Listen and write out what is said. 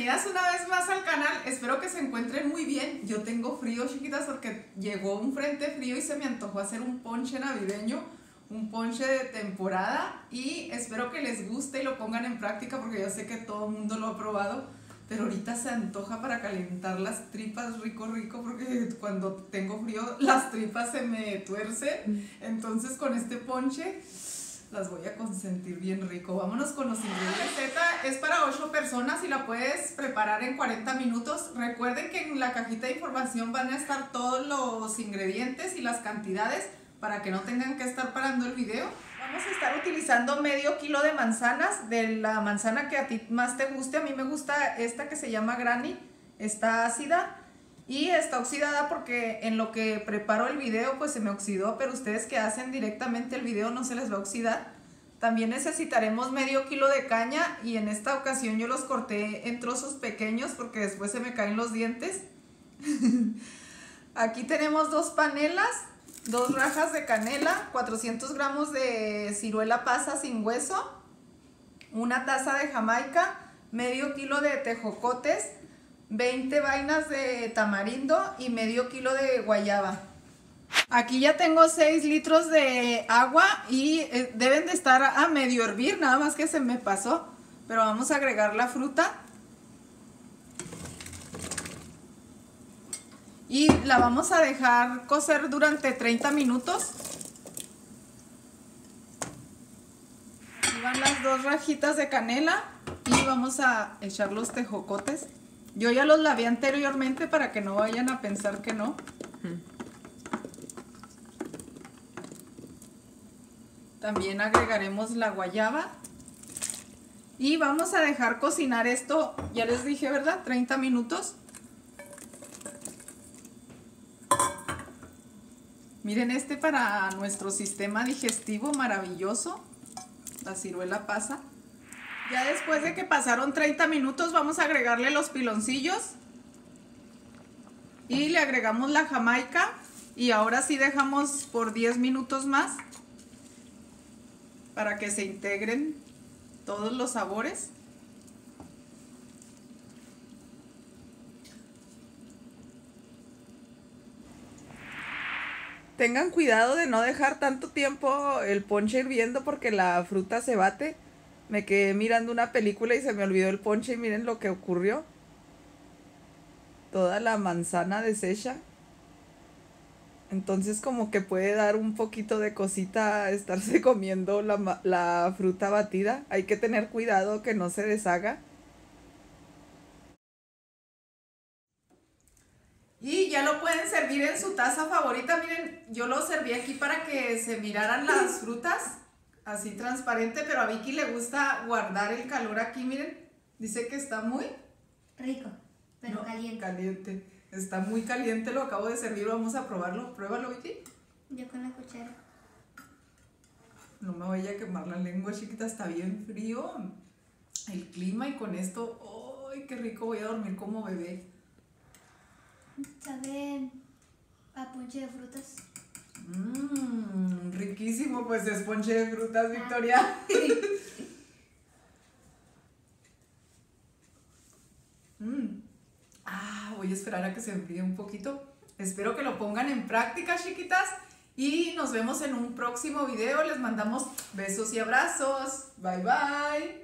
bienvenidas una vez más al canal. Espero que se encuentren muy bien. Yo tengo frío, chiquitas, porque llegó un frente frío y se me antojó hacer un ponche navideño, un ponche de temporada, y espero que les guste y lo pongan en práctica porque yo sé que todo el mundo lo ha probado, pero ahorita se antoja para calentar las tripas rico porque cuando tengo frío las tripas se me tuercen. Entonces con este ponche las voy a consentir bien rico. Vámonos con los ingredientes. Esta es para 8 personas y la puedes preparar en 40 minutos. Recuerden que en la cajita de información van a estar todos los ingredientes y las cantidades para que no tengan que estar parando el video. Vamos a estar utilizando medio kilo de manzanas, de la manzana que a ti más te guste. A mí me gusta esta que se llama Granny. Está ácida y está oxidada porque en lo que preparo el video pues se me oxidó, pero ustedes que hacen directamente el video no se les va a oxidar. También necesitaremos medio kilo de caña y en esta ocasión yo los corté en trozos pequeños porque después se me caen los dientes. Aquí tenemos 2 panelas, 2 rajas de canela, 400 gramos de ciruela pasa sin hueso, una taza de jamaica, medio kilo de tejocotes, 20 vainas de tamarindo y medio kilo de guayaba. Aquí ya tengo 6 litros de agua y deben de estar a medio hervir, nada más que se me pasó. Pero vamos a agregar la fruta. Y la vamos a dejar cocer durante 30 minutos. Aquí van las 2 rajitas de canela y vamos a echar los tejocotes. Yo ya los lavé anteriormente para que no vayan a pensar que no. También agregaremos la guayaba. Y vamos a dejar cocinar esto, ya les dije, ¿verdad? 30 minutos. Miren, este para nuestro sistema digestivo maravilloso. La ciruela pasa. Ya después de que pasaron 30 minutos vamos a agregarle los piloncillos y le agregamos la jamaica y ahora sí dejamos por 10 minutos más para que se integren todos los sabores. Tengan cuidado de no dejar tanto tiempo el ponche hirviendo porque la fruta se bate. Me quedé mirando una película y se me olvidó el ponche y miren lo que ocurrió. Toda la manzana deshecha. Entonces como que puede dar un poquito de cosita estarse comiendo la fruta batida. Hay que tener cuidado que no se deshaga. Y ya lo pueden servir en su taza favorita. Miren, yo lo serví aquí para que se miraran las frutas. Así transparente, pero a Vicky le gusta guardar el calor aquí, miren. Dice que está muy rico, pero no, caliente. Caliente. Está muy caliente, lo acabo de servir, vamos a probarlo. Pruébalo, Vicky. Yo con la cuchara. No me vaya a quemar la lengua, chiquita, está bien frío el clima y con esto, ¡ay, qué rico! Voy a dormir como bebé. ¿Saben a ponche de frutas? Riquísimo, pues es ponche de frutas, Victoria. Voy a esperar a que se enfríe un poquito. Espero que lo pongan en práctica, chiquitas. Y nos vemos en un próximo video. Les mandamos besos y abrazos. Bye, bye.